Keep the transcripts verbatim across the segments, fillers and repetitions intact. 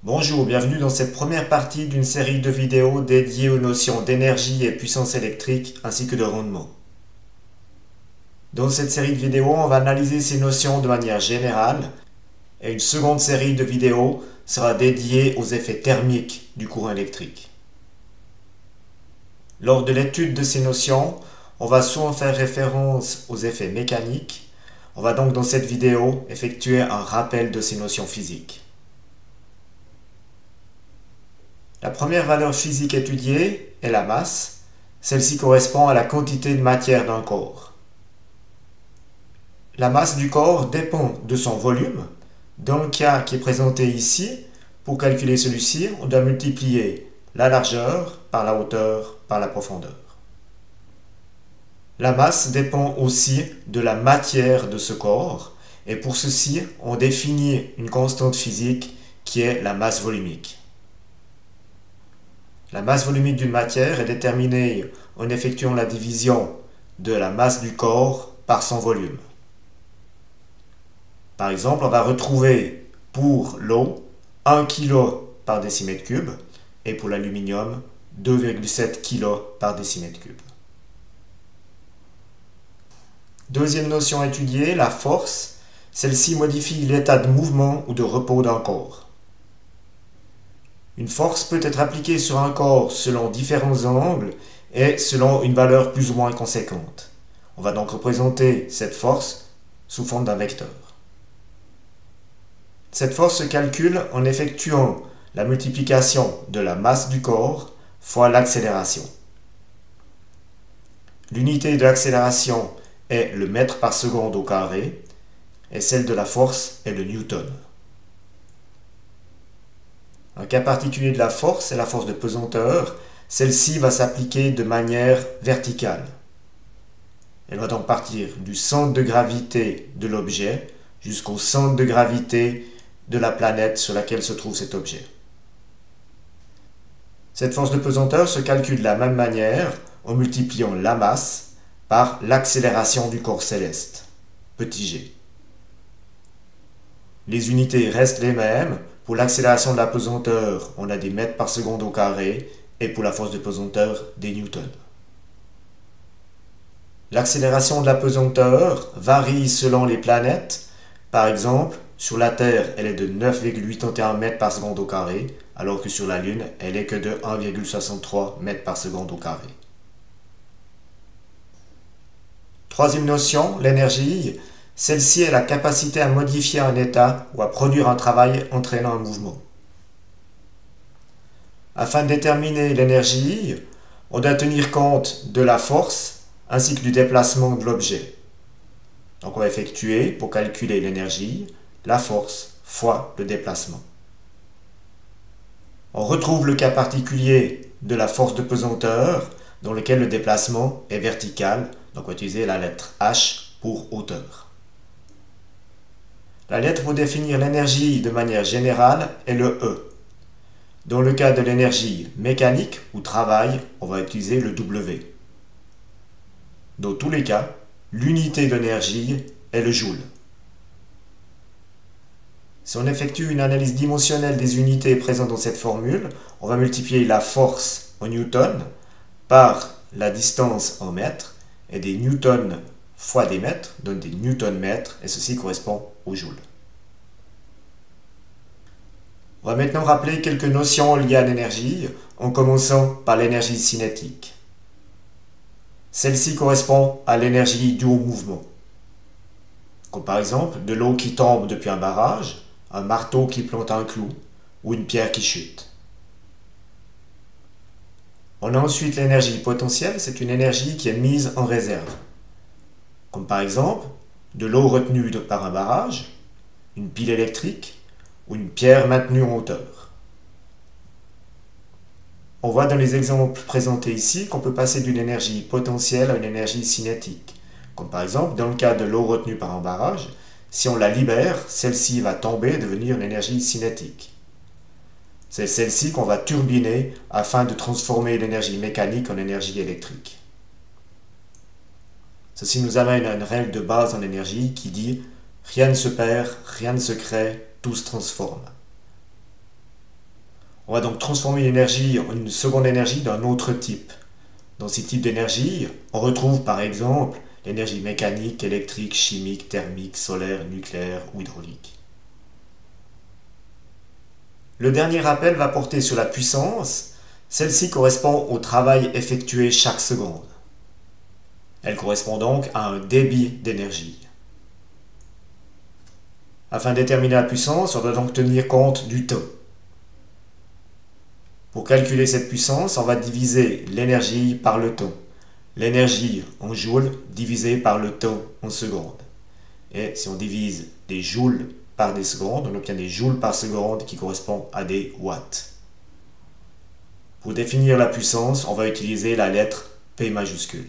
Bonjour, bienvenue dans cette première partie d'une série de vidéos dédiées aux notions d'énergie et puissance électrique ainsi que de rendement. Dans cette série de vidéos, on va analyser ces notions de manière générale et une seconde série de vidéos sera dédiée aux effets thermiques du courant électrique. Lors de l'étude de ces notions, on va souvent faire référence aux effets mécaniques. On va donc dans cette vidéo effectuer un rappel de ces notions physiques. La première valeur physique étudiée est la masse. Celle-ci correspond à la quantité de matière d'un corps. La masse du corps dépend de son volume. Dans le cas qui est présenté ici, pour calculer celui-ci, on doit multiplier la largeur par la hauteur par la profondeur. La masse dépend aussi de la matière de ce corps, et pour ceci, on définit une constante physique qui est la masse volumique. La masse volumique d'une matière est déterminée en effectuant la division de la masse du corps par son volume. Par exemple, on va retrouver pour l'eau un kilo par décimètre cube et pour l'aluminium deux virgule sept kilos par décimètre cube. Deuxième notion étudiée, la force. Celle-ci modifie l'état de mouvement ou de repos d'un corps. Une force peut être appliquée sur un corps selon différents angles et selon une valeur plus ou moins conséquente. On va donc représenter cette force sous forme d'un vecteur. Cette force se calcule en effectuant la multiplication de la masse du corps fois l'accélération. L'unité de l'accélération est le mètre par seconde au carré et celle de la force est le newton. Un cas particulier de la force est la force de pesanteur. Celle-ci va s'appliquer de manière verticale. Elle va donc partir du centre de gravité de l'objet jusqu'au centre de gravité de la planète sur laquelle se trouve cet objet. Cette force de pesanteur se calcule de la même manière en multipliant la masse par l'accélération du corps céleste, petit g. Les unités restent les mêmes. Pour l'accélération de la pesanteur, on a des mètres par seconde au carré et pour la force de pesanteur, des newtons. L'accélération de la pesanteur varie selon les planètes. Par exemple, sur la Terre, elle est de neuf virgule quatre-vingt-onze mètres par seconde au carré, alors que sur la Lune, elle est que de un virgule soixante-trois mètres par seconde au carré. Troisième notion, l'énergie. Celle-ci est la capacité à modifier un état ou à produire un travail entraînant un mouvement. Afin de déterminer l'énergie, on doit tenir compte de la force ainsi que du déplacement de l'objet. Donc on va effectuer, pour calculer l'énergie, la force fois le déplacement. On retrouve le cas particulier de la force de pesanteur, dans lequel le déplacement est vertical, donc on va utiliser la lettre H pour hauteur. La lettre pour définir l'énergie de manière générale est le E. Dans le cas de l'énergie mécanique ou travail, on va utiliser le W. Dans tous les cas, l'unité d'énergie est le joule. Si on effectue une analyse dimensionnelle des unités présentes dans cette formule, on va multiplier la force en newton par la distance en mètres, et des newtons fois des mètres donne des newton-mètres, et ceci correspond au joule. On va maintenant rappeler quelques notions liées à l'énergie, en commençant par l'énergie cinétique. Celle-ci correspond à l'énergie due au mouvement. Comme par exemple de l'eau qui tombe depuis un barrage, un marteau qui plante un clou, ou une pierre qui chute. On a ensuite l'énergie potentielle, c'est une énergie qui est mise en réserve. Comme par exemple, de l'eau retenue par un barrage, une pile électrique ou une pierre maintenue en hauteur. On voit dans les exemples présentés ici qu'on peut passer d'une énergie potentielle à une énergie cinétique. Comme par exemple, dans le cas de l'eau retenue par un barrage, si on la libère, celle-ci va tomber et devenir une énergie cinétique. C'est celle-ci qu'on va turbiner afin de transformer l'énergie mécanique en énergie électrique. Ceci nous amène à une règle de base en énergie qui dit « Rien ne se perd, rien ne se crée, tout se transforme ». On va donc transformer une énergie en une seconde énergie d'un autre type. Dans ces types d'énergie, on retrouve par exemple l'énergie mécanique, électrique, chimique, thermique, solaire, nucléaire ou hydraulique. Le dernier rappel va porter sur la puissance. Celle-ci correspond au travail effectué chaque seconde. Elle correspond donc à un débit d'énergie. Afin de déterminer la puissance, on doit donc tenir compte du temps. Pour calculer cette puissance, on va diviser l'énergie par le temps. L'énergie en joules divisé par le temps en secondes. Et si on divise des joules par des secondes, on obtient des joules par seconde qui correspondent à des watts. Pour définir la puissance, on va utiliser la lettre P majuscule.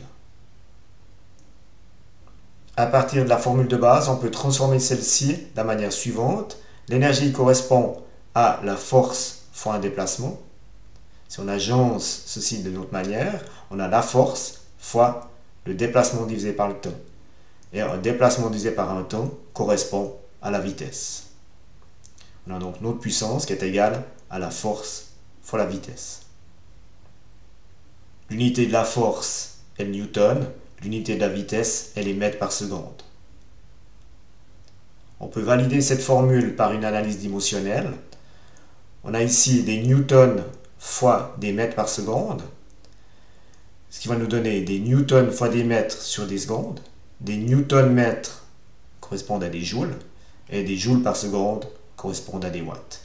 À partir de la formule de base, on peut transformer celle-ci de la manière suivante. L'énergie correspond à la force fois un déplacement. Si on agence ceci de notre manière, on a la force fois le déplacement divisé par le temps. Et un déplacement divisé par un temps correspond à la vitesse. On a donc notre puissance qui est égale à la force fois la vitesse. L'unité de la force est le newton, l'unité de la vitesse est les mètres par seconde. On peut valider cette formule par une analyse dimensionnelle. On a ici des newtons fois des mètres par seconde, ce qui va nous donner des newtons fois des mètres sur des secondes. Des newtons-mètres correspondent à des joules, et des joules par seconde correspondent à des watts.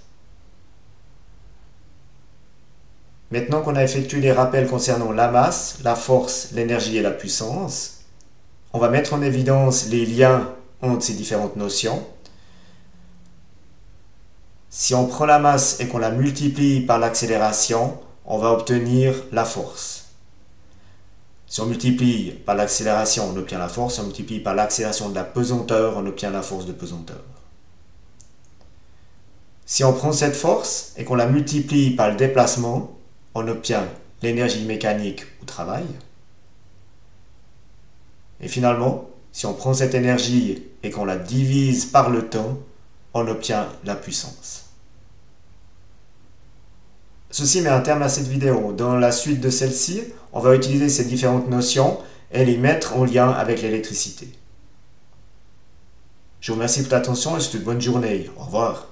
Maintenant qu'on a effectué les rappels concernant la masse, la force, l'énergie et la puissance, on va mettre en évidence les liens entre ces différentes notions. Si on prend la masse et qu'on la multiplie par l'accélération, on va obtenir la force. Si on multiplie par l'accélération, on obtient la force. Si on multiplie par l'accélération de la pesanteur, on obtient la force de pesanteur. Si on prend cette force et qu'on la multiplie par le déplacement, on obtient l'énergie mécanique au travail. Et finalement, si on prend cette énergie et qu'on la divise par le temps, on obtient la puissance. Ceci met un terme à cette vidéo. Dans la suite de celle-ci, on va utiliser ces différentes notions et les mettre en lien avec l'électricité. Je vous remercie pour l'attention et je vous souhaite une bonne journée. Au revoir.